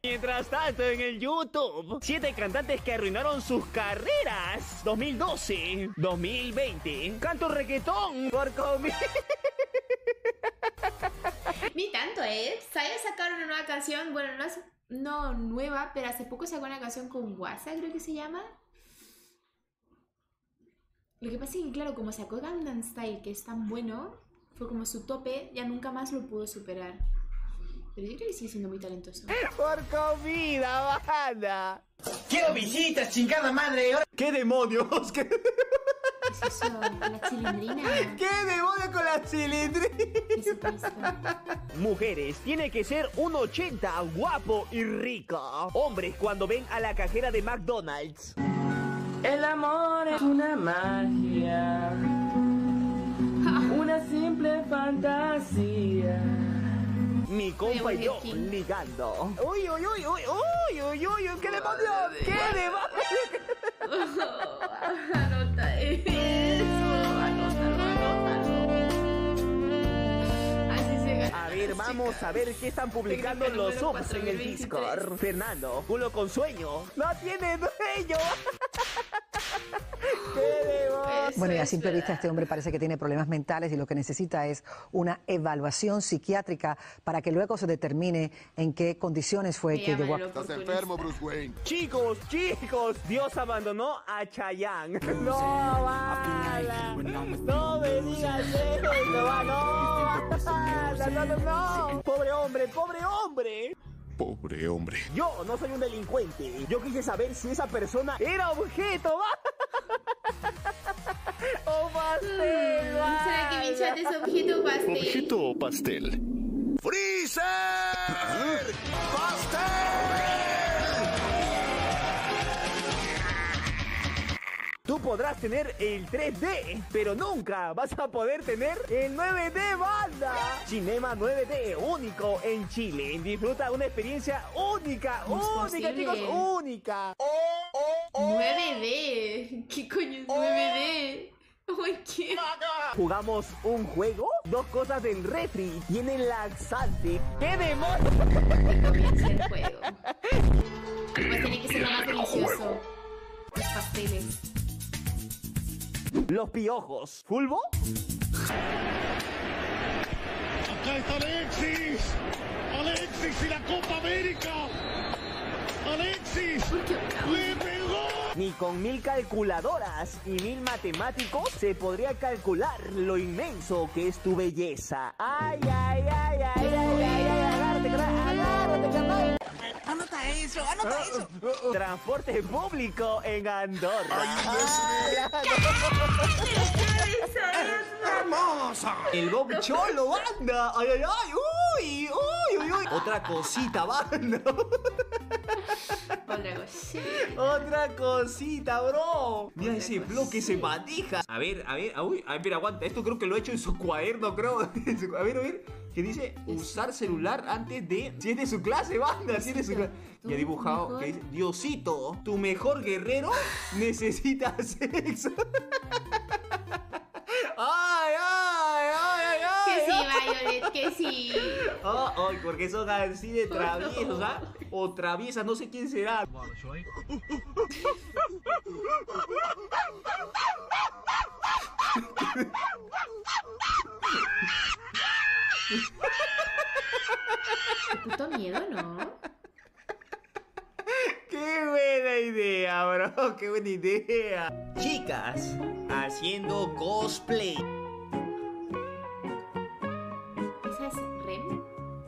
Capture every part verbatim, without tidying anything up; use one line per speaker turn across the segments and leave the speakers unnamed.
Mientras tanto, en el YouTube, siete cantantes que arruinaron sus carreras. dos mil doce, dos mil veinte. Canto reggaetón por comida.
Ni tanto, ¿eh? Saya sacaron una nueva canción, bueno, no es no nueva, pero hace poco sacó una canción con WhatsApp, creo que se llama. Lo que pasa es que, claro, como sacó Gangnam Style, que es tan bueno, fue como su tope, ya nunca más lo pudo superar. Pero yo creo que sigue siendo muy talentoso.
Por comida, banda.
¡Quiero visitas, chingada madre!
¿Qué demonios? ¿Qué,
¿Qué es eso? ¿La chilindrina?
¿Qué demonios con la cilindrina?
Jesucristo.
Mujeres, tiene que ser uno ochenta, guapo y rico. Hombres, cuando ven a la cajera de McDonald's.
El amor es una magia, una simple fantasía.
Mi compa y yo ligando. Uy, uy, uy, uy, uy, uy, uy, uy, ¿qué demonios? ¿Qué demonios?
Anota eso, anótalo, anótalo. Así se gana.
A ver, vamos a ver qué están publicando
Técnica
los
número
subs en el
cuatro mil veintitrés.
Discord. Fernando, culo con sueño. ¡No tiene dueño! ¡Qué demonios!
Bueno, y a simple vista este hombre parece que tiene problemas mentales y lo que necesita es una evaluación psiquiátrica para que luego se determine en qué condiciones fue
Me
que
llama
llegó
el
a...
Estás enfermo, Bruce Wayne.
Chicos, chicos, Dios abandonó a Chayanne. No, bala. No me digas eso, no, no, no, no, no. Pobre hombre, pobre hombre.
Pobre hombre.
Yo no soy un delincuente. Yo quise saber si esa persona era objeto, ¿va? O pastel, ¿va?
¿Será que mi chat es objeto pastel?
¿Objeto o pastel? ¡Freezer! ¡Pastel!
Tú podrás tener el tres D, pero nunca vas a poder tener el nueve D, banda. Cinema nueve D, único en Chile. Disfruta una experiencia única,
¿Cómo es
única,
posible?
chicos, única.
nueve D. ¿Qué coño es nueve D? Ay, ¿qué?
Jugamos un juego, dos cosas del refri, tienen laxante. ¡Qué demonios!
Que comience el juego. Pues tiene que ser lo más delicioso. Los pasteles.
Los piojos. ¿Fulbo?
Acá está Alexis. Alexis y la Copa América. Alexis.
¿Por qué bravo?
Le pegó.
Ni con mil calculadoras y mil matemáticos se podría calcular lo inmenso que es tu belleza. Ay, ay, ay, ay, ay, ay, ay, agárrate, carnal, agárrate, carnal.
Anota eso, anota eso.
Transporte público en Andorra.
¡Hermosa!
El Bob Cholo, banda. Ay, ay, ay, uy, uy, uy, uy. Otra cosita, banda.
Otra cosa.
Otra cosita, bro. Mira ese bloque, se maneja. A ver, a ver, uy, a ver, mira, aguanta. Esto creo que lo he hecho en su cuaderno, creo. A ver, a ver. Que dice usar celular antes de. Si es de su clase, banda. Si es de su clase. Y ha dibujado que dice: Diosito, tu mejor guerrero necesita sexo. ¡Ay, ay, ay, ay, ay!
Que sí, Violet, que sí.
Oh, oh, porque son así de traviesos, ¿ah? O traviesas, no sé quién será.
Qué puto miedo, ¿no?
¡Qué buena idea, bro! ¡Qué buena idea! Chicas, haciendo cosplay.
¿Esa es Rem?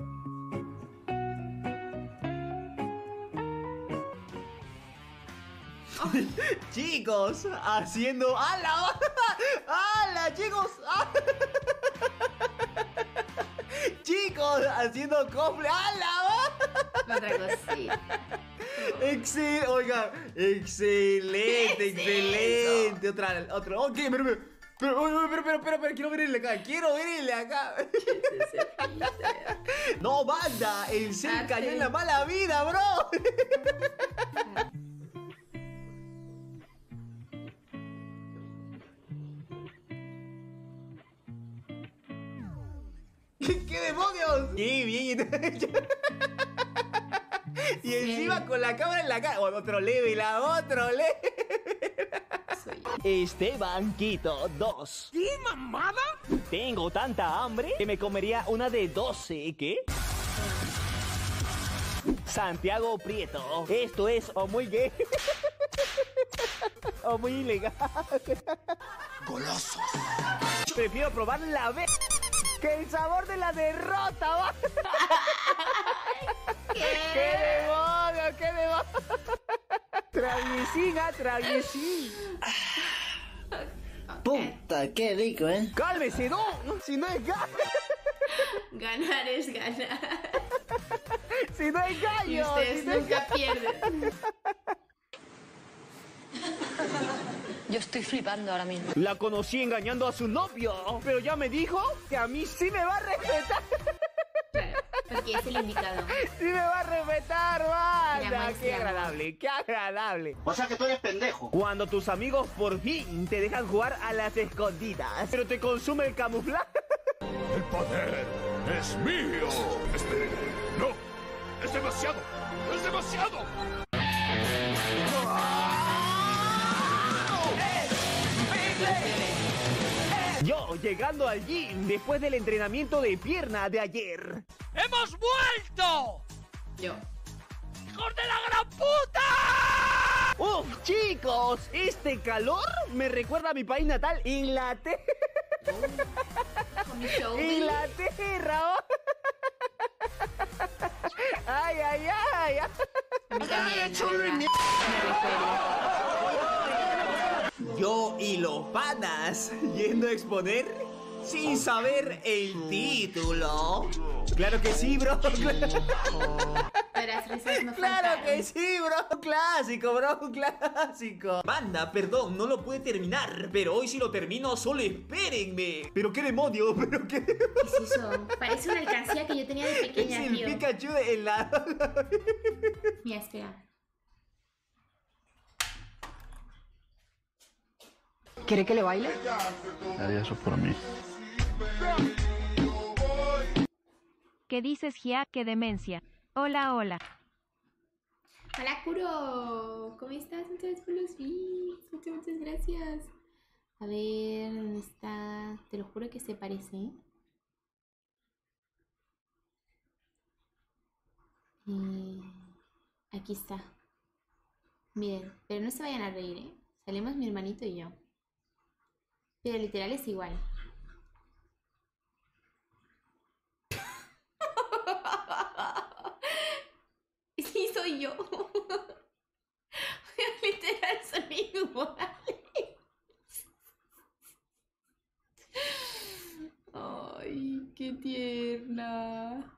Chicos, haciendo... ¡Hala! ¡Hala, chicos! Chicos, haciendo cosplay. ¡Hala!
Otra cosita.
Excel, oiga, excelente, excelente. Otra, otro. Ok, pero, pero, pero, pero, pero, pero, pero, quiero verle acá, quiero verle acá. No, banda, el Cell cayó en la mala vida, bro. ¿Qué, qué demonios? ¡Qué bien! Y encima con la cámara en la cara. Otro level, a otro level.
Soy
Esteban Quito dos. ¿Qué mamada? Tengo tanta hambre que me comería una de doce. ¿Qué? Santiago Prieto. Esto es o muy gay o muy ilegal.
Goloso.
Prefiero probar la vez que el sabor de la derrota. ¿Va?
¿Qué?
¡Qué demonio! ¡Qué demonio! Traguicín, ah, traguicín.
Puta, qué rico, ¿eh?
¡Cálmese, no! Si no es gallo.
Ganar es ganar.
Si no es gallo.
Y ustedes
si no es
nunca pierden.
Yo estoy flipando ahora mismo.
La conocí engañando a su novio, pero ya me dijo que a mí sí me va a respetar.
Claro, porque es el indicado.
Sí me va a respetar, banda.
Llamarse
Qué
amor.
agradable, qué agradable.
O sea que tú eres pendejo.
Cuando tus amigos por fin te dejan jugar a las escondidas, pero te consume el camuflaje.
El poder es mío. Esperen. No. Es demasiado. Es demasiado.
Yo llegando al gym después del entrenamiento de pierna de ayer. ¡Hemos vuelto!
Yo.
¡Hijos de la gran puta! ¡Uf, chicos! Este calor me recuerda a mi país natal, Inglaterra.
Con mi show.
Inglaterra. ¿Oh? ¡Ay, ay, ay!
A mí también, la verdad. Me
Yo y los panas yendo a exponer sin saber el título. Claro que sí, bro.
refiero. Las risas no
Claro
faltaron.
que sí, bro. Clásico, bro. Clásico. Banda, perdón, no lo pude terminar. Pero hoy sí lo termino, solo espérenme. Pero qué demonio, pero qué
¿Qué es eso? Parece una alcancía que yo tenía de
Es
pequeña,
el
tío.
Pikachu de helado.
Mira, espera.
¿Quiere que le baile?
Haría eso por mí.
¿Qué dices, Gia? ¡Qué demencia! Hola, hola.
Hola, Kuro. ¿Cómo estás? Muchas gracias por los bits. Muchas, muchas gracias. A ver, ¿dónde está? Te lo juro que se parece. ¿eh? Eh, aquí está. Miren, pero no se vayan a reír, ¿eh? Salimos mi hermanito y yo. Pero literal es igual. Sí, soy yo. Literal son iguales. Ay, qué tierna.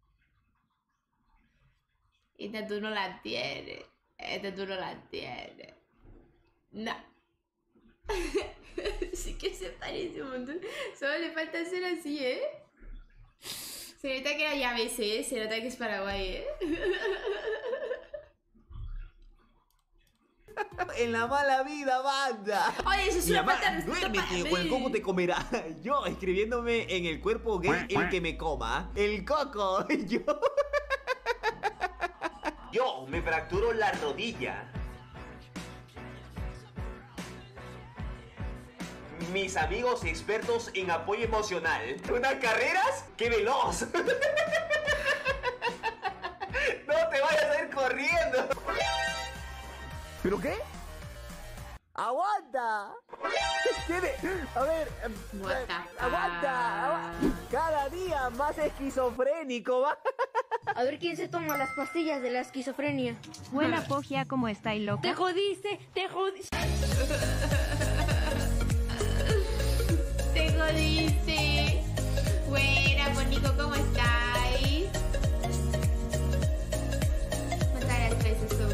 Esta tú no la tienes. Esta tú no la tienes. No. Sí que se parece un montón. Solo le falta hacer así, ¿eh? Se nota que era llaves, ¿eh? Se nota que es Paraguay, ¿eh?
En la mala vida, banda.
Oye, eso es
Mi
una
mamá,
falta de respeto
duérmete
para
o el
mí.
coco te comerá. Yo escribiéndome en el cuerpo gay el que me coma. El coco. Yo. Yo me fracturo la rodilla. Mis amigos expertos en apoyo emocional. ¿Unas carreras? ¡Qué veloz! ¡No te vayas a ir corriendo!
¿Pero qué? ¡Aguanta! ¿Tiene? A ver...
What the fuck?
¡Aguanta! aguanta. Cada día más esquizofrénico, ¿va?
A ver quién se toma las pastillas de la esquizofrenia.
Buena Pogia, como está y loca.
Te jodiste, te jodiste.
Te jodiste. Buena, Bonico, ¿cómo estáis? ¿Cuántas veces tú?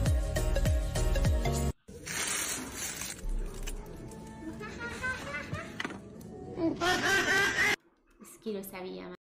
Es que lo sabía,